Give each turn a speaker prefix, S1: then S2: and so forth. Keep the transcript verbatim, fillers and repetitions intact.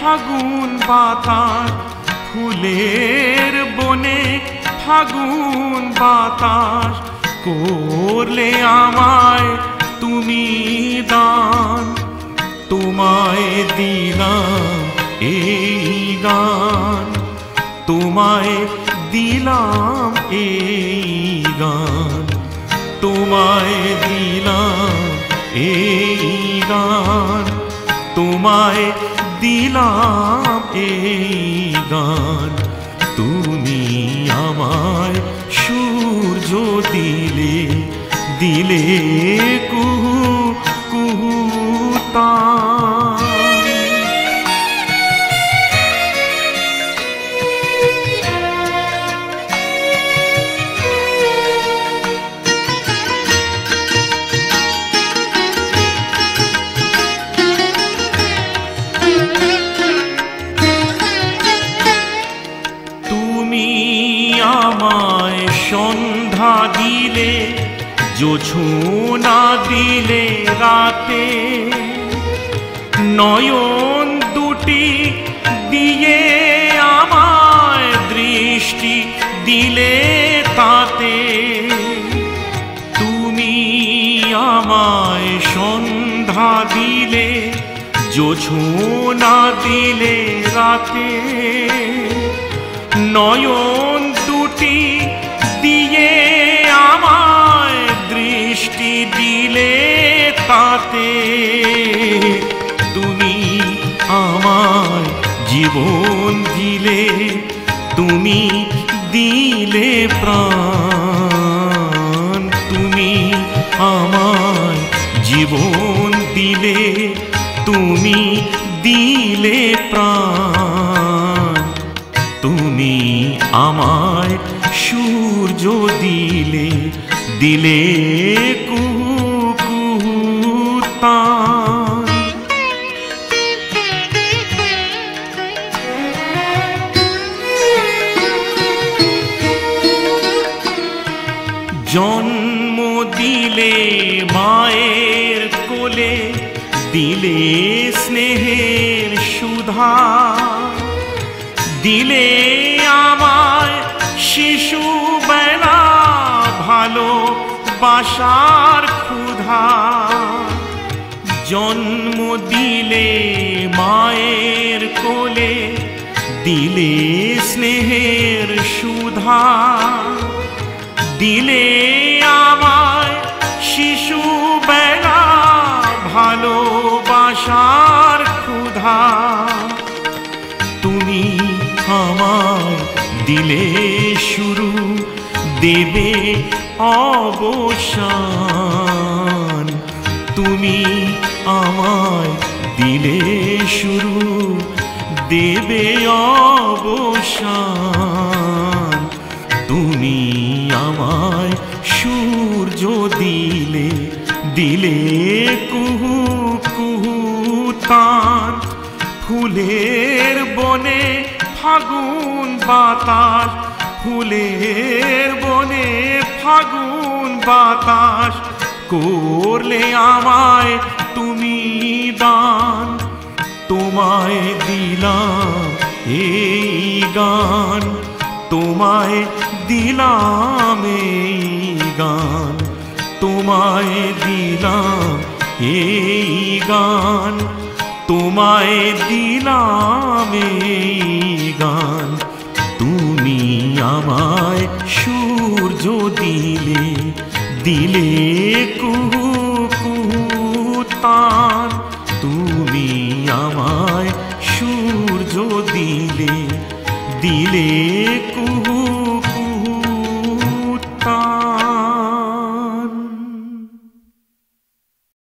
S1: ফাগুন বাতাস, ফুলের বনে ফাগুন বাতাস, করলে আমায় তুমি দান। তোমায় দিলাম এই গান, তোমায় দিলাম এই গান, তোমায় দিলাম এই গান, তোমায় দিলাম এই গান। তুমি আমায় সূর্য দিলে, দিলে কুহু কুহু তান। আমায় সন্ধ্যা দিলে, জোছনা দিলে রাতে, নয়ন দুটি দিয়ে আমায় দৃষ্টি দিলে তাতে। তুমি আমায় সন্ধ্যা দিলে, জোছনা দিলে রাতে, নয়ন দুটি দিয়ে আমায় দৃষ্টি দিলে তাতে। তুমি আমায় জীবন দিলে, তুমি দিলে প্রাণ। তুমি আমায় জীবন দিলে, তুমি দিলে প্রাণ। তুমি আমায় সূর্য দিলে, দিলে কুহু কুহু তান। জন্ম দিলে মায়ের কোলে, দিলে স্নেহের সুধা, দিলে আমায় শিশু বেলা ভালোবাসার ক্ষুধা। জন্ম দিলে মায়ের কোলে, দিলে স্নেহের সুধা, দিলে আমায় শিশু বেলা ভালোবাসার ক্ষুধা। তুমি আমায় দিলে শুরু, দেবে অবসান। তুমি আমায় দিলে শুরু, দেবে অবসান। তুমি আমায় সূর্য দিলে, দিলে কুহু কুহু তান। ফুলের বনে ফাগুন বাতাস, ফুলের বনে ফাগুন বাতাস, করলে আমায় তুমি দান। তোমায় দিলাম এই গান, তোমায় দিলাম এই গান, তোমায় দিলাম এই গান, তোমায় দিলাম এই গান। তুমি আমায় সূর্য দিলে, দিলে কুহু কুহু তান। তুমি আমায় সূর্য দিলে, দিলে কুহু